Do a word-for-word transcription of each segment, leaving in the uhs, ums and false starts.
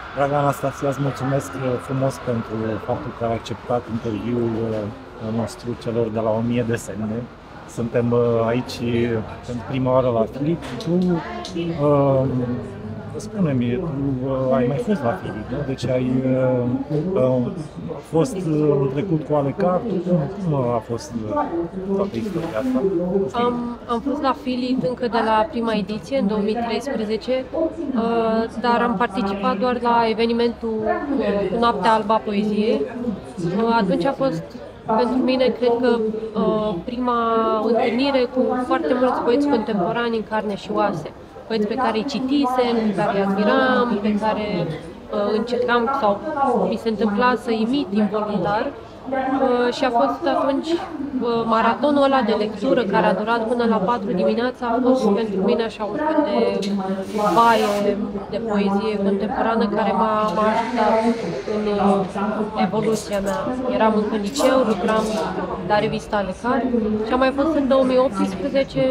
Dragă Anastasia, îți mulțumesc frumos pentru faptul că ai acceptat interviul nostru celor de la o mie de semne. Suntem aici pentru prima oară la Filip. Tu, uh, spune-mi, tu uh, ai mai fost la Filip, nu? Deci ai uh, uh, fost în trecut cu Ale Cartu. Cum, cum a fost toată istoria asta? Am, am fost la Filip încă de la prima ediție, în două mii treisprezece, uh, dar am participat doar la evenimentul uh, Noaptea Albă a Poeziei. Uh, atunci a fost pentru mine, cred că, uh, prima întâlnire cu foarte mulți poeți contemporani în carne și oase. Poeți pe care îi citisem, pe care îi admiram, pe care uh, încercam sau mi se întâmpla să imit involuntar. Uh, și a fost atunci uh, maratonul ăla de lectură care a durat până la patru dimineața, a fost pentru mine așa un fel de baie de poezie contemporană care m-a ajutat în uh, evoluția mea. Eram încă în liceu, lucram la revista Ale Cart și am mai fost în două mii optsprezece,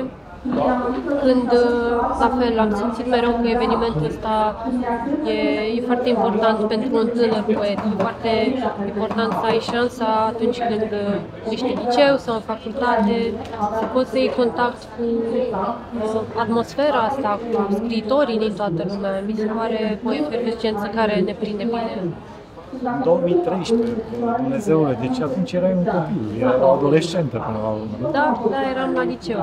când, la fel, am simțit mereu că evenimentul ăsta e, e foarte important pentru un tânăr poet. E foarte important să ai șansa atunci când ești în liceu sau în facultate, să poți să iei contact cu uh, atmosfera asta, cu scriitorii din toată lumea. Mi se pare o efervescență care ne prinde bine. În două mii treisprezece, Dumnezeule, deci atunci erai un copil, era o adolescentă până la urmă. Da, da, eram la liceu.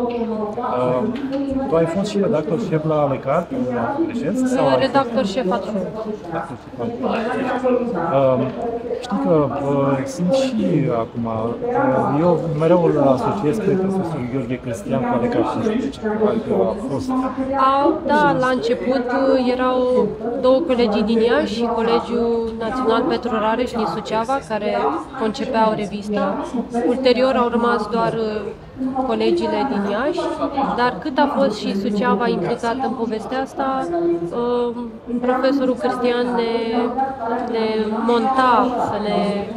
Uh, tu ai fost și redactor șef la Ale Cart, greșesc? Sau redactor șef adjunct. Redactor șef adjunct. Uh, știi că uh, sunt și acum, uh, eu mereu îl asociez pe profesorul Gheorghe Cristian cu Ale Cart cincisprezece, adică a fost. A, da, la început erau două colegii din Iași și Colegiul Național Petru Rareș din Suceava, care concepeau revista. Ulterior au rămas doar colegiile din Iași, dar cât a fost și Suceava implicată în povestea asta, profesorul Cristian ne, ne monta să ne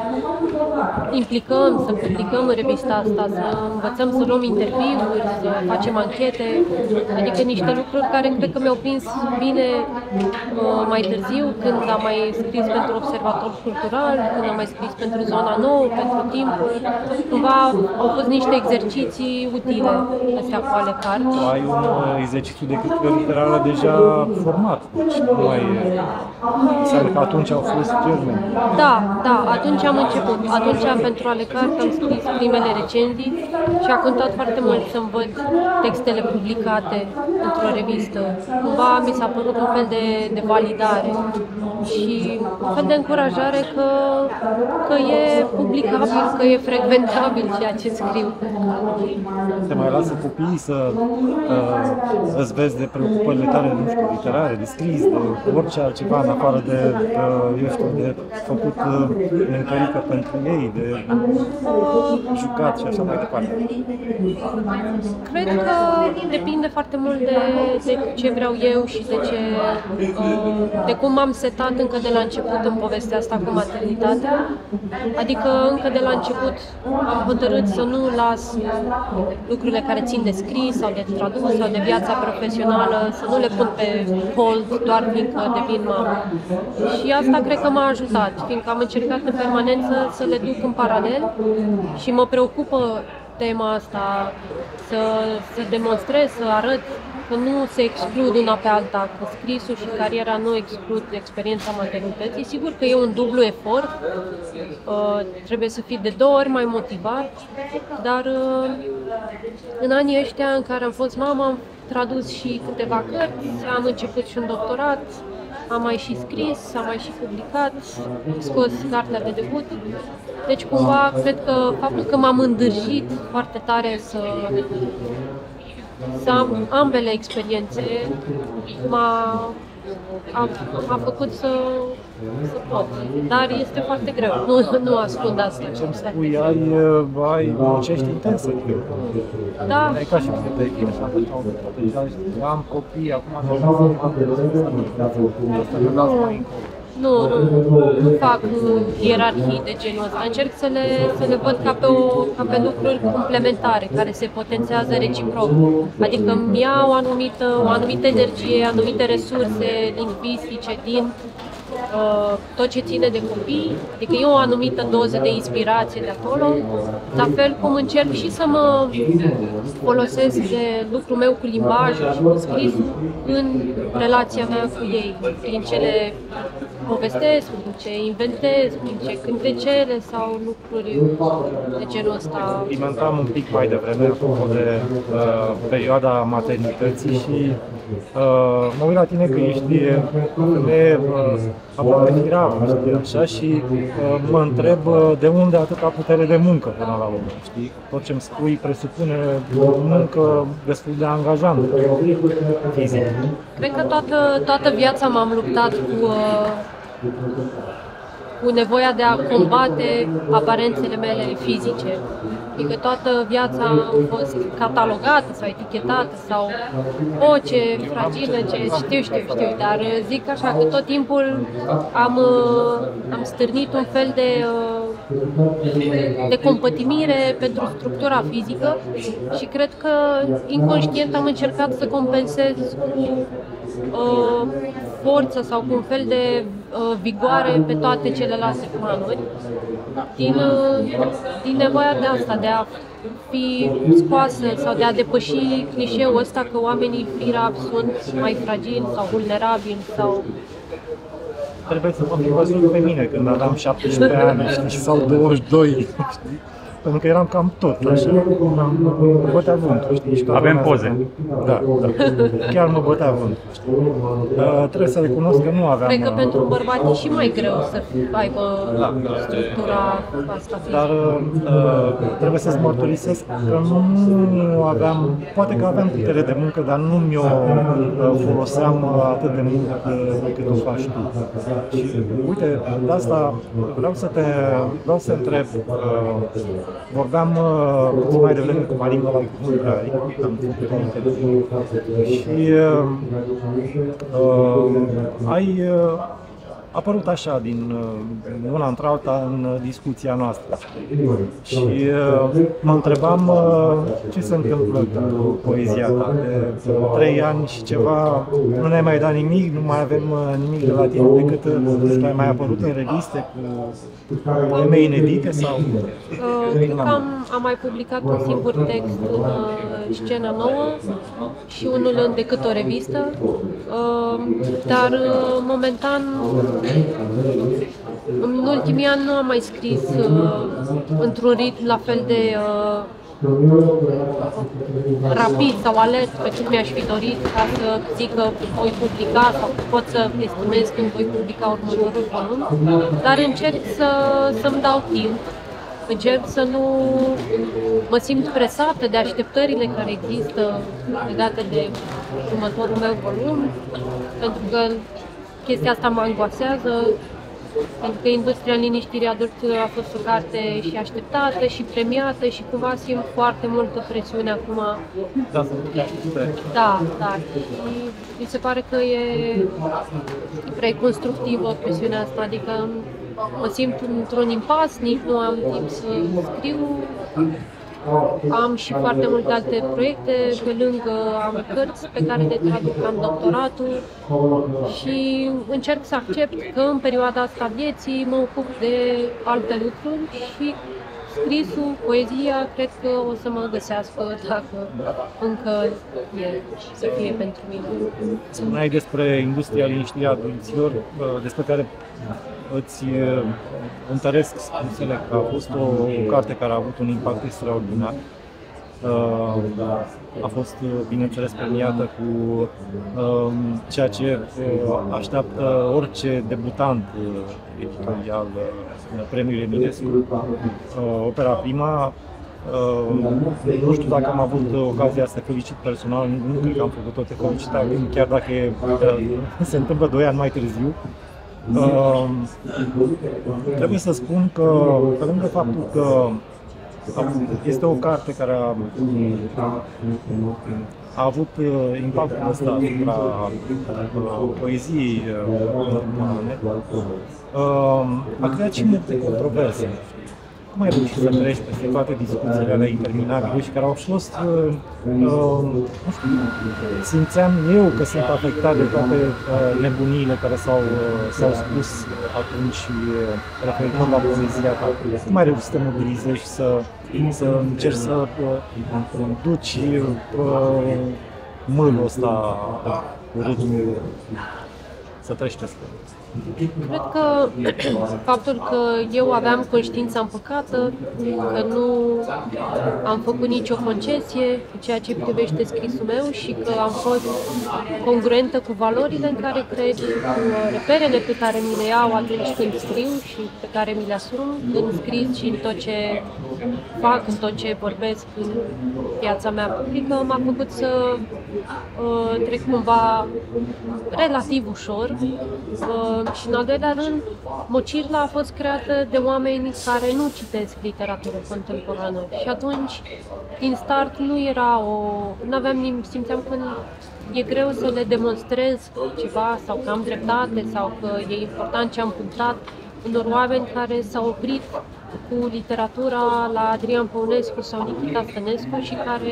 implicăm, să publicăm în revista asta, să învățăm să luăm interviuri, să facem anchete, adică niște lucruri care cred că mi-au prins bine mai târziu, când am mai scris pentru Observator Cultural, când am mai scris pentru Zona Nouă, pentru Timpul. Cumva au fost niște exerciții utile astea cu Ale Cart. Ai un exercițiu de critică literară deja format, deci nu mai înseamnă că atunci au fost germeni. Da, da, atunci am început. Atunci pentru Ale Cart am scris primele recenzii și a contat foarte mult să învăț textele publicate într-o revistă. Cumva mi s-a părut un fel de, de validare și un fel de încurajare că, că e publicabil, că e frecventabil ceea ce scriu. Te mai lasă copiii să uh, îți vezi de preocupările tale, nu știu, literare, de scris, de orice altceva în afară de, uh, eu știu, de făcut uh, încărică pentru ei, de jucat și așa mai departe? Cred că depinde foarte mult de, de ce vreau eu și de ce, uh, de cum m-am setat încă de la început în povestea asta cu maternitatea. Adică încă de la început am hotărât să nu las lucrurile care țin de scris sau de tradus sau de viața profesională, să nu le pun pe hold doar fiindcă devin mamă. Și asta cred că m-a ajutat, fiindcă am încercat în permanență să le duc în paralel și mă preocupă tema asta, să, să demonstrez, să arăt că nu se exclud una pe alta, că scrisul și cariera nu exclud experiența maternității. Sigur că e un dublu efort, uh, trebuie să fii de două ori mai motivat, dar uh, în anii ăștia în care am fost mamă am tradus și câteva cărți, am început și un doctorat, am mai și scris, am mai și publicat, scos cartea de debut. Deci cumva cred că faptul că m-am îndârjit foarte tare să să am ambele experiențe m-a a, a făcut să, să pot, dar este foarte greu, nu, nu ascund asta. Ce-mi spui, ai, ai muncești intensă, cred. Da. E ca și mine, deja am copii, acum nu Nu, nu fac ierarhii de genul ăsta. Încerc să le, să le văd ca pe, o, ca pe lucruri complementare, care se potențează reciproc. Adică îmi iau o anumită, o anumită energie, anumite resurse lingvistice din uh, tot ce ține de copii, adică e o anumită doză de inspirație de acolo, la fel cum încerc și să mă folosesc de lucrul meu cu limbajul și cu scrisul în relația mea cu ei, prin ce le povestesc, prin ce inventez, prin ce cântecele sau lucruri de genul ăsta. Alimentam un pic mai devreme apropo de uh, perioada maternității și uh, mă uit la tine că ești femeie uh, aproape firavă, știi, așa, și uh, mă întreb uh, de unde atâta putere de muncă până la urmă, știi? Tot ce-mi spui presupune o muncă destul de angajantă, fizic. Cred că toată, toată viața m-am luptat cu uh, cu nevoia de a combate aparențele mele fizice. Adică toată viața am fost catalogată sau etichetată sau o, ce fragilă, ce știu, știu, știu, dar zic așa că tot timpul am, am stârnit un fel de, de compătimire pentru structura fizică și cred că inconștient am încercat să compensez cu uh, forță sau cu un fel de uh, vigoare pe toate celelalte planuri, din, uh, din nevoia de asta, de a fi scoasă sau de a depăși clișeul ăsta că oamenii firavi sunt mai fragili sau vulnerabili sau... Trebuie să mă fi văzut pe mine când aveam șaptesprezece ani, știi, sau douăzeci și doi, știi? Pentru că eram cam tot, așa, mă bătea vântul, știi? Avem poze. Da, da, chiar mă bătea vântul, știi? Uh, trebuie să recunosc că nu aveam... Cred că pentru un bărbat e și mai greu să aibă da, structura asta fizică. Dar uh, trebuie să-ți mărturisesc că nu aveam, poate că aveam putere de muncă, dar nu mi-o uh, foloseam atât de mult uh, cât o faci tu. Și uite, de asta vreau să te, vreau să te întreb, uh, vorbeam uh, puțin mai devreme cu Marin la Bulgari, am făcut o interviu și uh, uh, ai uh, apărut așa din uh, una într-alta în uh, discuția noastră. Și uh, mă întrebam uh, ce se întâmplă cu poezia ta. De trei ani și ceva nu ne-ai mai dat nimic, nu mai avem uh, nimic de la tine decât uh, ai mai apărut în reviste cu poeme inedite sau... Uh, cred că am, am mai publicat un singur text în uh, Scena Nouă și unul în Decât o revistă, uh, dar uh, momentan în ultimii ani nu am mai scris uh, într-un ritm la fel de uh, rapid sau alert pe cât mi-aș fi dorit ca să zic că voi publica sau pot să estimez când voi publica următorul volum, dar încerc să, să-mi dau timp. Încerc să nu mă simt presată de așteptările care există legate de următorul meu volum, pentru că chestia asta mă angoasează, pentru că Industria liniștirii adulților a fost o carte și așteptată și premiată și cumva simt foarte multă presiune acum. Da, da, da. Și mi se pare că e prea constructivă presiunea asta, adică mă simt într-un impas, nici nu am timp să scriu. Am și foarte multe alte proiecte, pe lângă am cărți pe care le traduc, am doctoratul și încerc să accept că în perioada asta vieții mă ocup de alte lucruri și scrisul, poezia, cred că o să mă găsească dacă încă e să fie pentru mine. Spuneai despre Industria liniștirii adulților, despre care îți întăresc spusele că a fost o, o carte care a avut un impact extraordinar. A fost, bineînțeles, premiată cu ceea ce așteaptă orice debutant editorial, premiul Eminescu, opera prima. Nu știu dacă am avut ocazia să te felicit personal, nu cred că am făcut-o, te felicit acum, chiar dacă e, se întâmplă doi ani mai târziu. Uh, trebuie să spun că, pe lângă faptul că este o carte care a, a avut impactul ăsta asupra uh, poeziei uh, române, uh, a creat și multe controverse. cum ai reușit să treci peste toate discuțiile alea interminabile și care au fost, uh, uh, nu știu, simțeam eu că sunt afectat de toate uh, nebuniile care s-au, uh, s-au spus atunci uh, referitor la poezia ta. Cum ai reușit să te mobilizezi și să, să încerci să uh, duci uh, mâlul ăsta cu râtul, să treci peste? Cred că faptul că eu aveam conștiința împăcată, că nu am făcut nicio concesie în ceea ce privește scrisul meu și că am fost congruentă cu valorile în care cred, cu reperele pe care mi le iau atunci când scriu și pe care mi le asum în scris și în tot ce fac, în tot ce vorbesc în viața mea publică, m-a făcut să uh, trec cumva relativ ușor. Uh, Și în al doilea rând, Mocirla a fost creată de oameni care nu citesc literatură contemporană și atunci, din start, nu era o... nu aveam nimic, simțeam că e greu să le demonstrez ceva sau că am dreptate sau că e important ce am punctat unor oameni care s-au oprit cu literatura la Adrian Păunescu sau Nikita Stănescu și care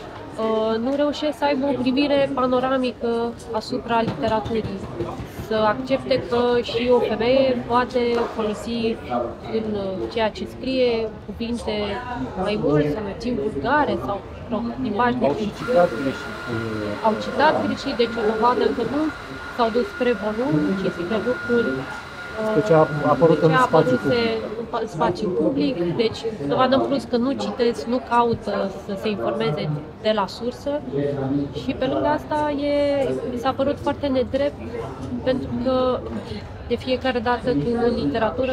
uh, nu reușesc să aibă o privire panoramică asupra literaturii. Să accepte că și o femeie poate folosi în ceea ce scrie cuvinte mai mult sau mai puțin vulgare sau limbaj greșit. Au citat greșit, deci o dovadă că nu s-au dus spre volum, ci spre lucruri ce a apărut în spațiu public. în spațiu public, deci dovadă în plus că nu citesc, nu caută să se informeze de la sursă și pe lângă asta e, mi s-a părut foarte nedrept pentru că de fiecare dată când în literatură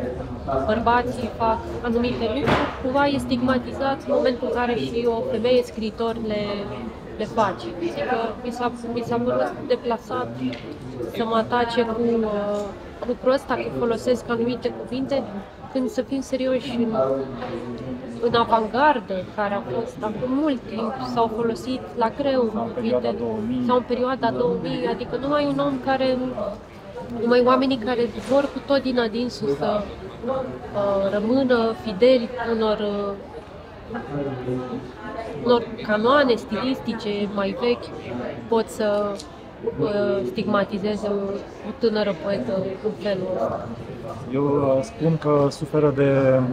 bărbații fac anumite lucruri, cumva e stigmatizat în momentul în care și o femeie scriitor le, le face. Adică mi s-a, mi s-a părut deplasat să mă atace cu uh, lucrul ăsta, că folosesc anumite cuvinte, când să fim serioși în, în avangardă, care a fost acum mult timp, s-au folosit la greu cuvinte, sau în perioada două mii, adică numai un om care, numai oamenii care vor cu tot din adinsul să uh, rămână fideli unor, uh, unor canoane stilistice mai vechi, pot să stigmatizeze o, o tânără poetă în felul ăsta. Eu uh, spun că suferă de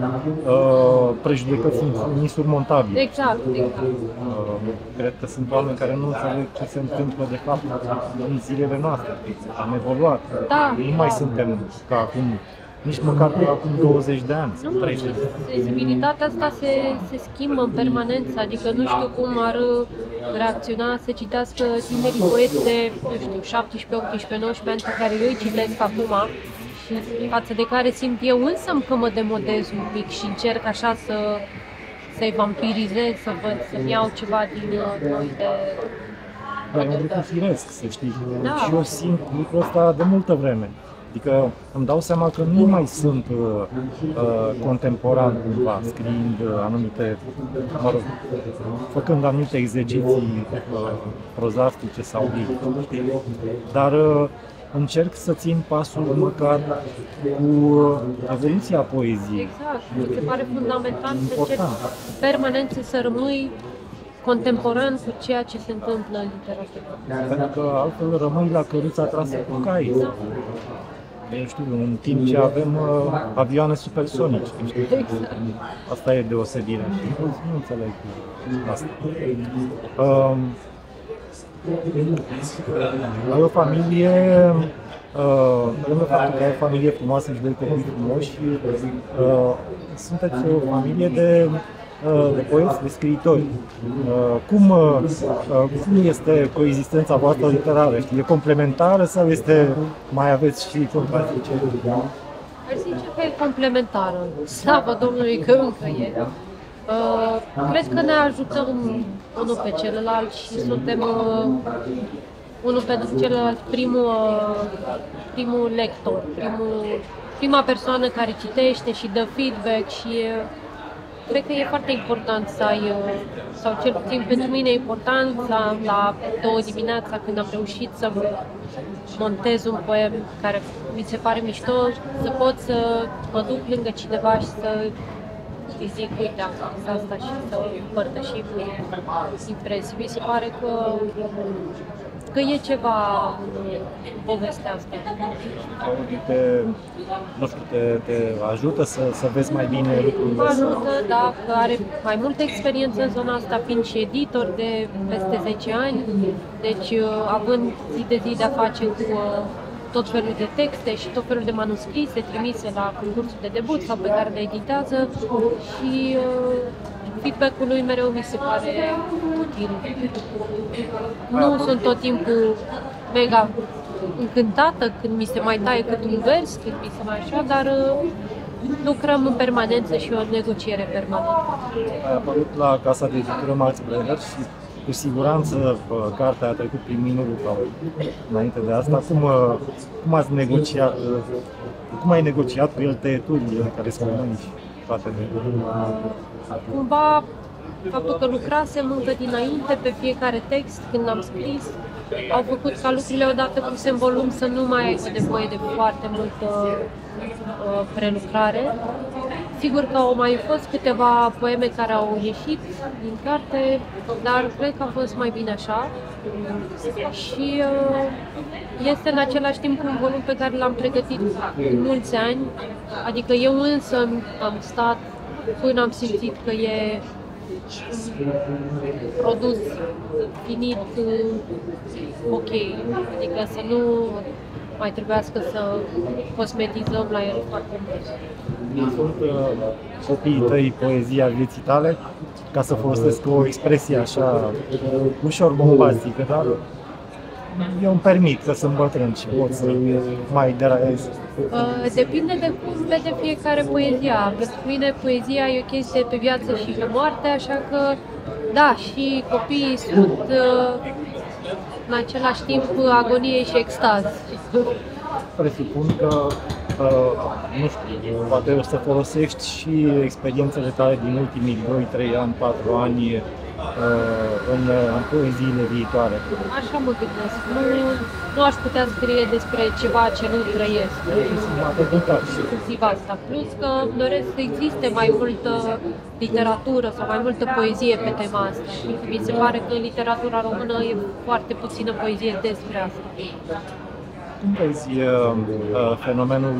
uh, prejudecăți insurmontabile. Exact, exact. Uh, cred că sunt oameni care nu înțeleg ce se întâmplă de fapt în zilele noastre. Am evoluat. Da, nu mai suntem ca acum, nici măcar ca acum douăzeci de ani. Nu, treizeci. Sensibilitatea asta se, se schimbă în permanență, adică nu știu cum ar reacționa să citească tinerii poeți de, nu știu, șaptesprezece, optsprezece, nouăsprezece ani pe care eu îi citesc acum și față de care simt eu însă că mă demodez un pic și încerc așa să, să-i vampirizez, să văd, să-mi iau ceva din noi de... Dar e un lucru firesc, să știi. Da. Și eu simt lucrul ăsta de multă vreme. Adică îmi dau seama că nu mai sunt uh, uh, contemporan cumva, scriind uh, anumite, mă rog, făcând anumite exerciții uh, prozastice sau lirice, dar uh, încerc să țin pasul măcar cu uh, evoluția poeziei. Exact, mi se pare fundamental să încerci permanent să rămâi contemporan cu ceea ce se întâmplă în literatură. Pentru că altfel rămâi la căruța trasă cu cai. Da. Eu știu, în timp ce avem uh, avioane supersonice. Exact. Asta e deosebirea. Nu înțeleg asta. Uh, ai o familie, uh, lângă faptul că ai o familie frumoasă și doi copii frumoși, uh, sunteți o familie de de poeți, de scriitori. Cum, cum este coexistența voastră literară? E complementară sau este, mai aveți și contradiceri? Aș zice că e complementară. Slavă Domnului că încă e. Cred că ne ajutăm unul pe celălalt și suntem unul pentru celălalt primul, primul lector, primul, prima persoană care citește și dă feedback și cred că e foarte important să ai, sau cel puțin pentru mine e important la, la două dimineața când am reușit să montez un poem care mi se pare mișto, să pot să mă duc lângă cineva și să și zic, uite, am scris asta și să împărtășim impresii. Mi se pare că, că e ceva în povestea asta. Te, nu știu, te, te ajută să, să vezi mai bine lucrurile? Mă ajută, da, că are mai multă experiență în zona asta, fiind și editor de peste zece ani, deci având zi de zi de-a face cu tot felul de texte și tot felul de manuscrise trimise la concursul de debut sau pe care le editează și uh, feedback-ul lui mereu mi se pare util. Nu sunt tot timpul mega încântată când mi se mai taie cât un vers, când mi se mai așa, dar uh, lucrăm în permanență și o negociere permanentă. Ai apărut la casa de editură Max Brenner și cu siguranță cartea a trecut prin minul tău înainte de asta. Cum, cum ați negociat, cum ai negociat cu el tăieturile care sunt și toate de... Cumva, faptul că lucrasem încă dinainte pe fiecare text când am scris, au făcut ca lucrurile odată puse în volum să nu mai aibă nevoie de foarte multă uh, prelucrare. Sigur că au mai fost câteva poeme care au ieșit din carte, dar cred că a fost mai bine așa. Și uh, este în același timp un volum pe care l-am pregătit mulți ani, adică eu însă am stat până am simțit că e produs finit, ok, adică să nu mai trebuiască să cosmetizăm la el foarte mult. Sunt uh, copiii tăi poezia vieții tale, ca să folosesc o expresie așa ușor bombastică, dar eu îmi permit că sunt bătrân și pot să mai deraiez. Uh, depinde de cum vede fiecare poezia. Pentru mine poezia e o chestie pe viață și pe moarte, așa că da, și copiii sunt uh, în același timp agonie și extaz. Presupun că, uh, nu știu, poate o să folosești și experiențele tale din ultimii doi, trei ani, patru ani uh, în, în poeziile viitoare. Așa mă gândesc. Nu, nu aș putea scrie despre ceva ce nu trăiesc. Inclusiv asta. Plus că îmi doresc să existe mai multă literatură sau mai multă poezie pe tema asta. Mi se pare că în literatura română e foarte puțină poezie despre asta. Cum vezi uh, fenomenul,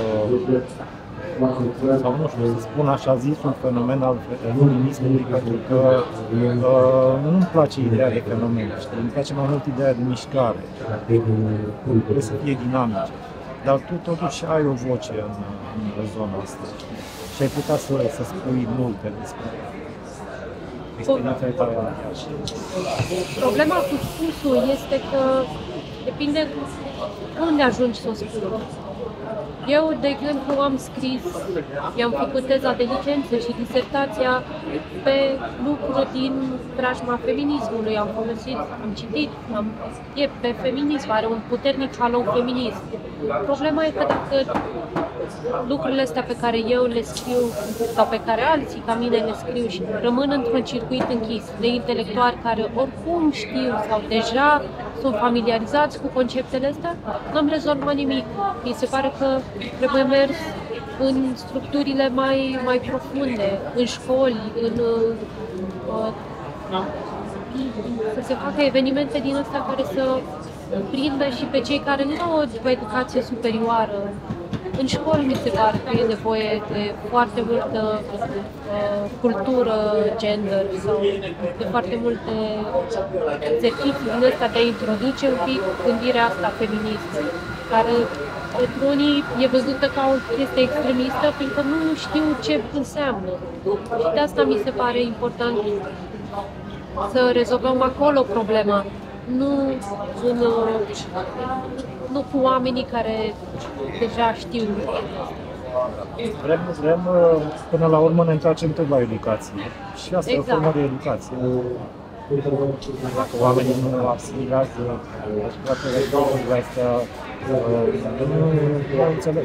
uh, sau nu știu, să spun așa zis, un fenomen al feminismului, pentru că uh, nu-mi place ideea de fenomen, știi? Îmi place mai mult ideea de mișcare, trebuie să fie dinamice, dar tu totuși ai o voce în, în zona asta și ai putea să, să spui multe despre experiențele tale. Problema cu spusul este că depinde unde ajungi să o spui. Eu, de exemplu, am scris, i-am făcut teza de licență și disertația pe lucruri din preajma feminismului. Am folosit, am citit, am, e pe feminism, are un puternic halou feminist. Problema e că dacă lucrurile astea pe care eu le scriu sau pe care alții ca mine le scriu și rămân într-un circuit închis de intelectuali care oricum știu sau deja sunt familiarizați cu conceptele astea, n-am rezolvat nimic. Mi se pare că trebuie mers în structurile mai, mai profunde, în școli, în, uh, să se facă evenimente din astea care să prindă și pe cei care nu au o educație superioară. În școli mi se pare că e nevoie de foarte multă uh, cultură gender sau de foarte multe exerciții din astea de a introduce un pic gândirea asta feministă, care pentru unii e văzută ca o chestie extremistă, pentru că nu știu ce înseamnă. Și de asta mi se pare important să rezolvăm acolo problema, nu în, nu cu oamenii care deja știu. Vrem, vrem până la urmă ne întoarcem tot la educație. Și asta exact. E o formă de educație. Dacă oamenii nu asimilează toate lucrurile astea, nu înțeleg.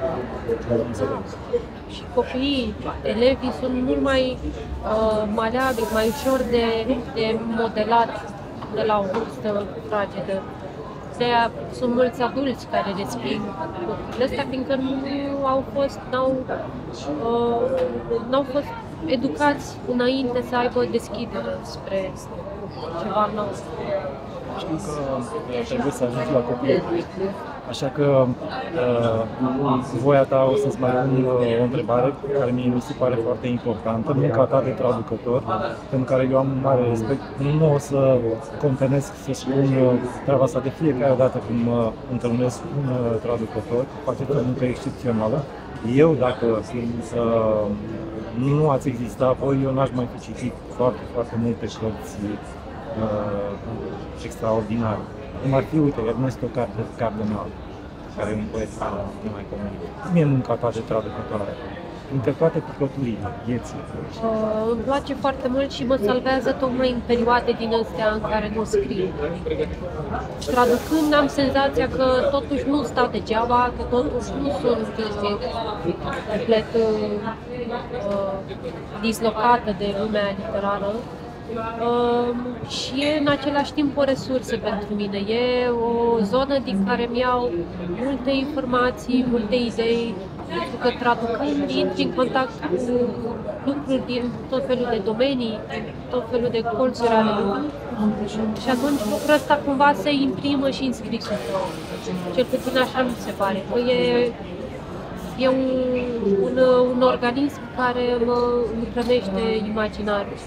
Și copiii, elevii sunt mult mai uh, maleabili, mai ușor de, de modelat de la o vârstă fragedă. de-aia sunt mulți adulți care desprind lucrurile astea, fiindcă nu au fost, n-au, uh, n-au fost educați înainte să aibă deschidere spre ceva nou. Știu că uh, trebuie să ajungi la copii, așa că uh, cu voia ta o să-ți mai pun uh, o întrebare care mie mi se pare foarte importantă, nu ca ta de traducător, pentru care eu am mare respect. Nu o să contenesc să spun uh, treaba asta de fiecare dată când mă întâlnesc un uh, traducător, faceți o muncă excepțională. Eu, dacă uh, nu ați existat voi, eu n-aș mai fi citit foarte, foarte multe cărți uh, extraordinare. Cum ar fi, uite, Ernesto Cardenal, care e un poet nemaipomenit. Cum e munca ta de traducătoare? Între toate picăturile vieții. Uh, îmi place foarte mult și mă salvează tocmai în perioade din astea în care nu scriu. Traducând am senzația că totuși nu stau degeaba, că totuși nu sunt complet uh, dislocată de lumea literară. Uh, și e în același timp o resursă pentru mine. E o zonă din care îmi iau multe informații, multe idei, pentru că traducând intri în contact cu lucruri din tot felul de domenii, din tot felul de colțuri ale lumii. Și atunci lucrul ăsta cumva se imprimă și în scrisul. Cel puțin așa mi se pare. Că e, e un, un, un organism care mă hrănește imaginarul.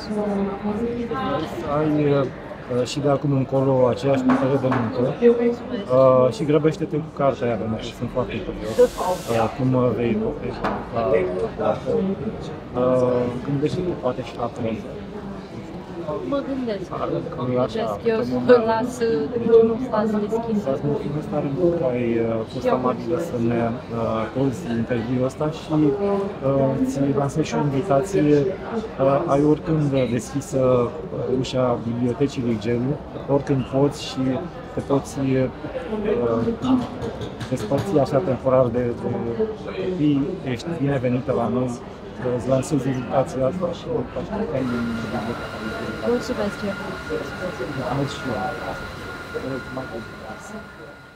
Ai uh, și de acum încolo aceeași putere de muncă uh, și grăbește-te cu cartea aia, pentru că sunt foarte curios uh, cum vei la uh, gândește-te poate și la proză. Mă gândesc, mă gândesc, eu să las, nu las deschis. Să-ți mulțumesc tare mult că ai uh, fost amabilă să ne uh, pozi interviul ăsta și uh, ți lansez și o invitație. Uh, ai oricând deschisă uh, ușa bibliotecii lui Gelu, oricând poți și te poți uh, despărți așa temporar de copii, ești binevenită la noi. Îți lansez invitația asta și o faci în biblioteca. Mulțumesc, Jeff. Mulțumesc și eu.